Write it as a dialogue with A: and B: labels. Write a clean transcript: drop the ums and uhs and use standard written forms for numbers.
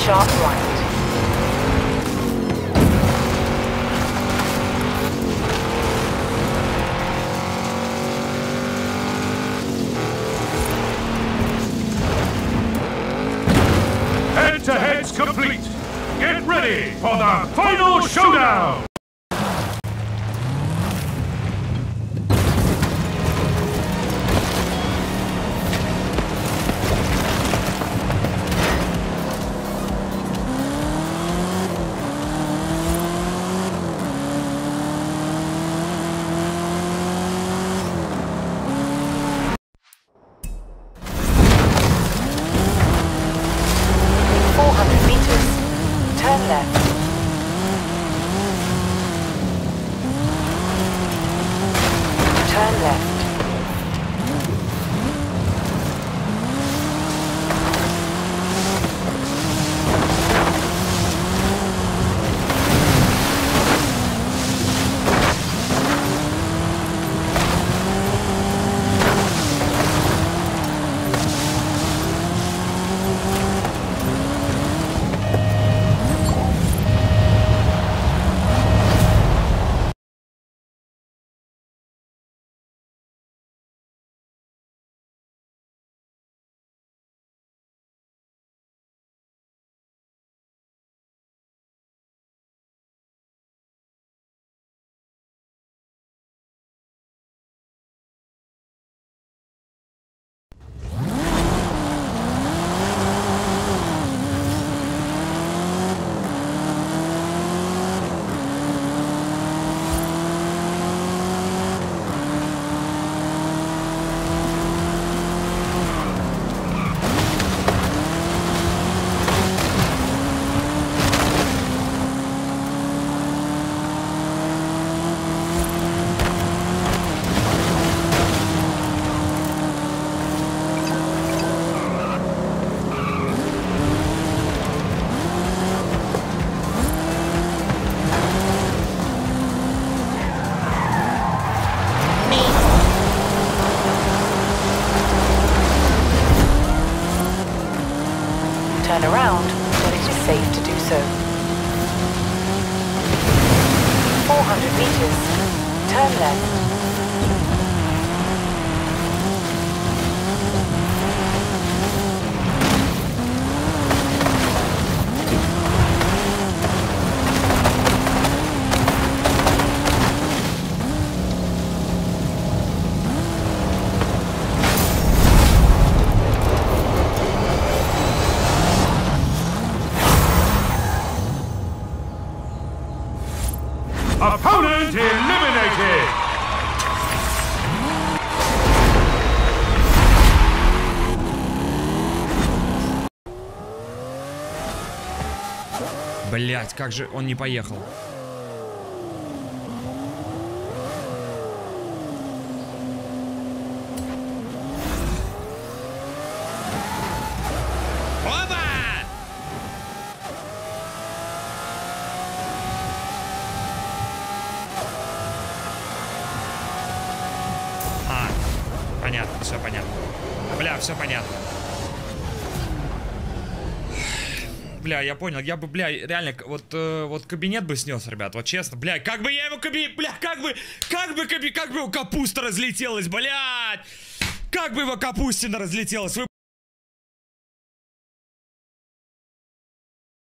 A: sharp right.
B: Head-to-head's complete. Get ready for the final showdown!
A: Turn left. Turn left. Turn around when it is safe to do so. 400 meters. Turn left.
B: Opponent eliminated!
C: Блять, как же он не поехал? Понятно, все понятно. Бля, все понятно. Бля, я понял, я бы, бля, реально, вот кабинет бы снес, ребят, вот честно, бля, как бы я его бля, как бы его капуста разлетелась, блядь, как бы его капустина разлетелась, вы